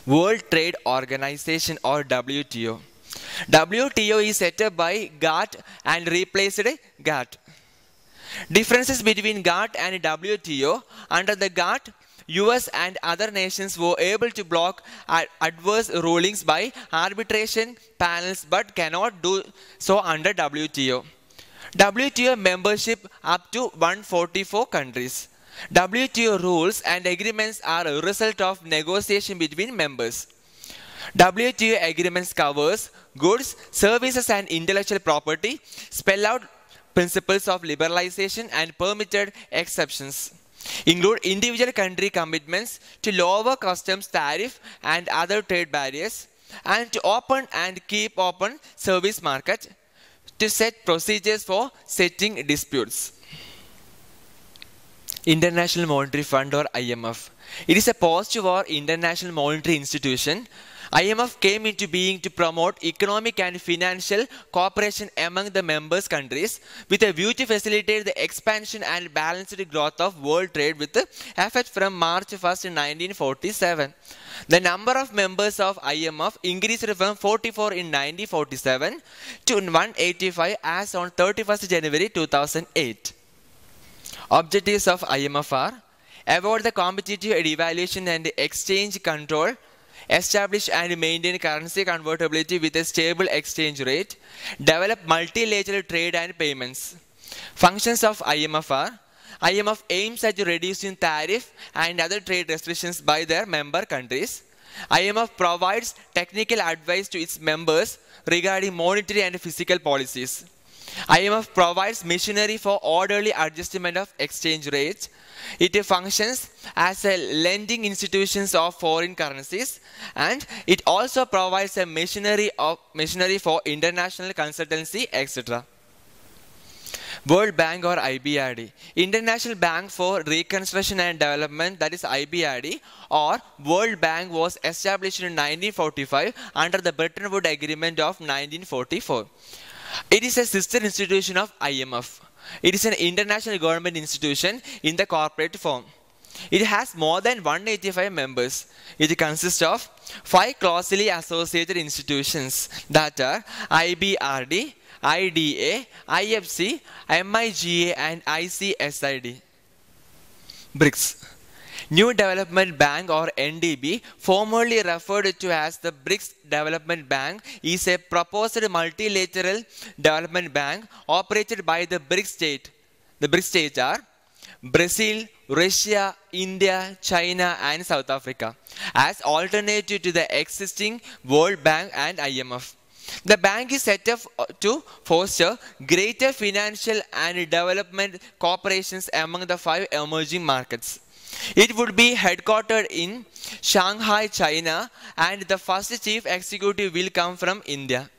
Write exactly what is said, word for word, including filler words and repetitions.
World Trade Organization or W T O. W T O is set up by GATT and replaced GATT. Differences between GATT and W T O: under the GATT, U S and other nations were able to block adverse rulings by arbitration panels but cannot do so under W T O. W T O membership up to one hundred forty-four countries. W T O rules and agreements are a result of negotiation between members. W T O agreements covers goods, services and intellectual property, spell out principles of liberalization and permitted exceptions, include individual country commitments to lower customs tariff and other trade barriers, and to open and keep open service market, to set procedures for settling disputes. International Monetary Fund or I M F. It is a post-war international monetary institution. I M F came into being to promote economic and financial cooperation among the members countries with a view to facilitate the expansion and balanced growth of world trade with effect from March first, nineteen forty-seven. The number of members of I M F increased from forty-four in nineteen forty-seven to one hundred eighty-five as on thirty-first January two thousand eight. Objectives of I M F are: avoid the competitive devaluation and exchange control, establish and maintain currency convertibility with a stable exchange rate, develop multilateral trade and payments. Functions of I M F are: I M F aims at reducing tariff and other trade restrictions by their member countries. I M F provides technical advice to its members regarding monetary and fiscal policies. I M F provides machinery for orderly adjustment of exchange rates. It functions as a lending institution of foreign currencies, and it also provides a machinery of machinery for international consultancy, et cetera. World Bank or I B R D. International Bank for Reconstruction and Development, that is I B R D, or World Bank, was established in nineteen forty-five under the Bretton Woods Agreement of nineteen forty-four. It is a sister institution of I M F. It is an international government institution in the corporate form. It has more than one hundred eighty-five members. It consists of five closely associated institutions, that are I B R D, I D A, I F C, M I G A and I C S I D. BRICS. New Development Bank or N D B, formerly referred to as the BRICS Development Bank, is a proposed multilateral development bank operated by the BRICS state. The BRICS states are Brazil, Russia, India, China and South Africa, as alternative to the existing World Bank and I M F. The bank is set up to foster greater financial and development cooperations among the five emerging markets. It would be headquartered in Shanghai, China, and the first chief executive will come from India.